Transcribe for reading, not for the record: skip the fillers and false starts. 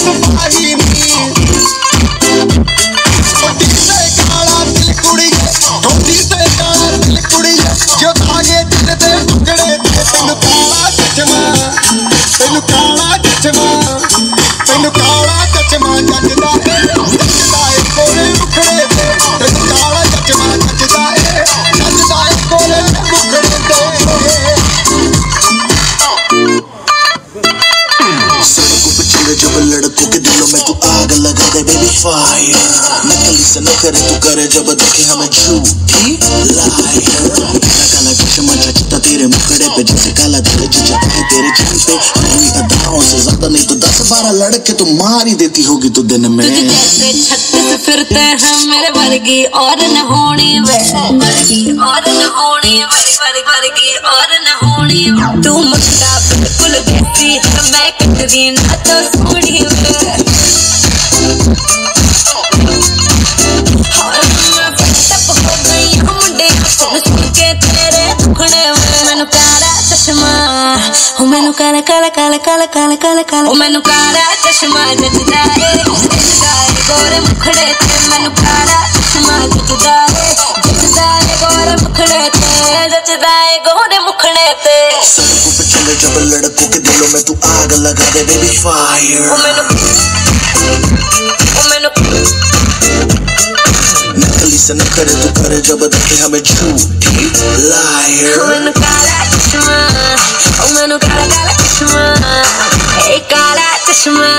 सिपाही नी ठोडी ते काला दिल कुड़िए ठोडी ते काला दिल कुड़िए जो धागे दिल दे टुकड़े ते तेनू काला चचमा तेनू काला चचमा तेनू काला चचमा जचदा है कोले मुखड़े ते तेनू काला चचमा जचदा है कोले मुखड़े ते जब लड़कों के दिलों में तू आग लगा दे बेबी फायर नकली से न करे तू करे जब देखे हमें झूठी लायर काला काला चश्मा जचता तेरे मुखड़े पे जैसे काला धरे जचता है तेरे चेहरे पे अपनी अदाओं से ज्यादा नहीं तो 10-12 लड़के तो मार ही देती होगी तू दिन में तुझे जैसे 36 फिरते हैं मेरे वर्गी और न होनी वर्गी और न होनी वर्गी और न होनी तू मुझका बिल्कुल जैसी मैं कटरीना तो सोनी मैनू काला चश्मा ओ मैनू काला काला काला काला काला काला काला ओ मैनू काला चश्मा जचदा है गोरे मुखड़े ते मैनू काला चश्मा जचदा है गोरे मुखड़े ते जचदा है गोरे मुखड़े ते सड़कों पे चले जब लड़कों के दिलों में तू आग लगा दे बेबी फायर ओ मैनू नकली से न करे तू करे जब देखे हमें झूठी लायर मैनू काला चश्मा ओ मैनू काला काला चश्मा ए काला चश्मा